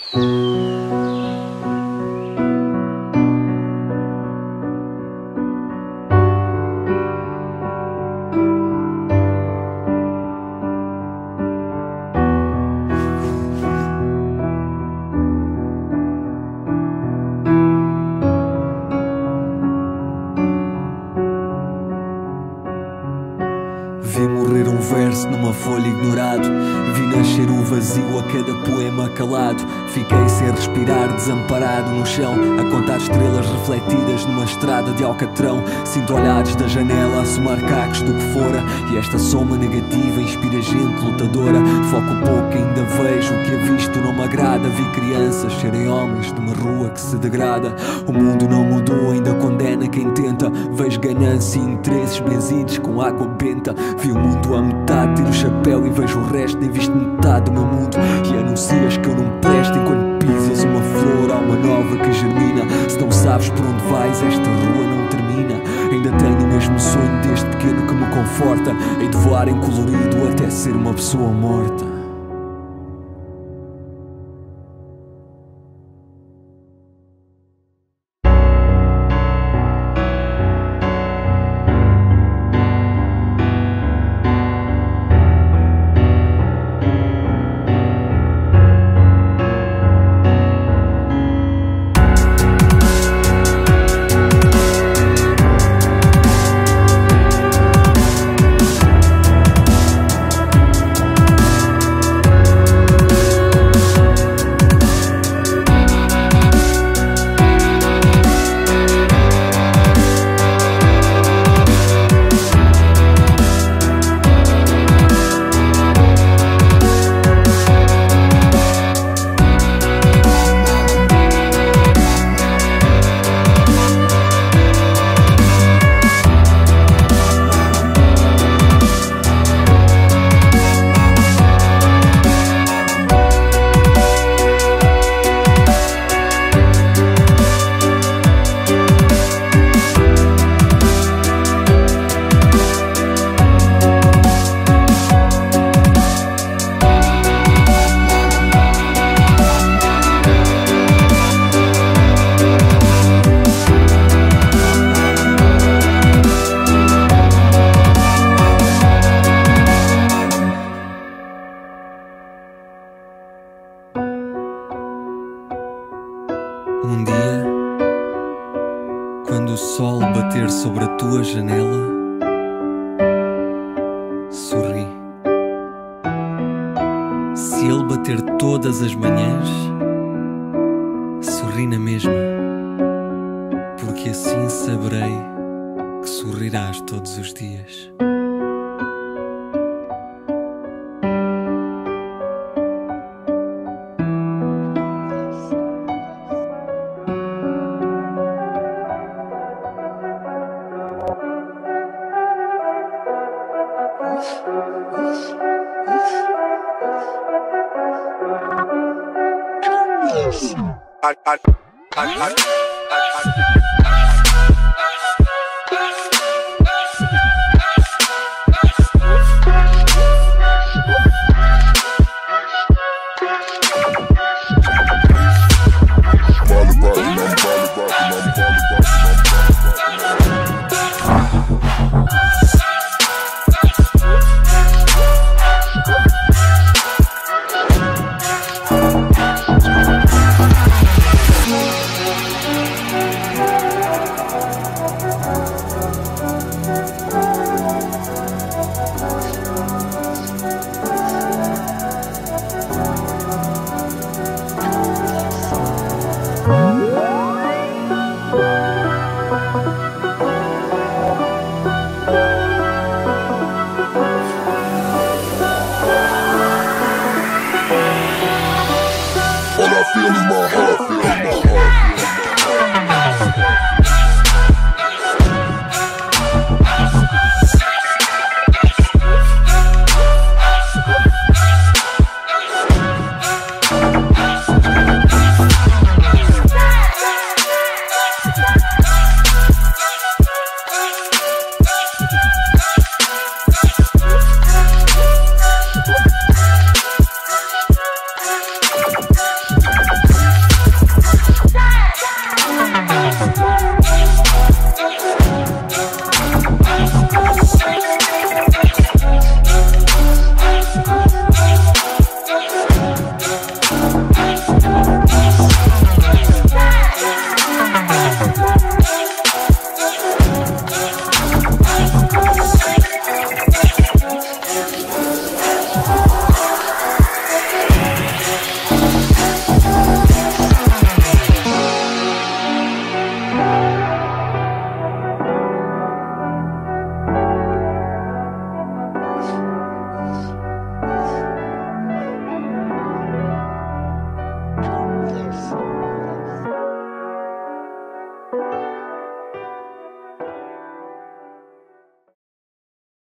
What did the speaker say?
Vi morrer um verso numa folha ignorado. Vi nascer o vazio a cada poema calado. Fiquei sem respirar, desamparado no chão, a contar estrelas refletidas numa estrada de alcatrão. Sinto olhares da janela a somar cacos do que fora, e esta soma negativa inspira gente lutadora. Foco pouco, ainda vejo o que avisto não me agrada. Vi crianças serem homens de uma rua que se degrada. O mundo não mudou, ainda condena quem tenta. Vejo ganância e interesses benzidos com água benta. Vi o mundo à metade, tiro o chapéu e vejo o resto. Nem visto metade do meu mundo e anuncias que eu não presto. Enquanto pisas uma flor, há uma nova que germina. Se não sabes por onde vais, esta rua não termina. Ainda tenho o mesmo sonho desde pequeno que me conforta. Hei de voar em colorido até ser uma pessoa morta. Um dia, quando o sol bater sobre a tua janela, sorri. Se ele bater todas as manhãs, sorri na mesma, porque assim saberei que sorrirás todos os dias. All I feel is my heart.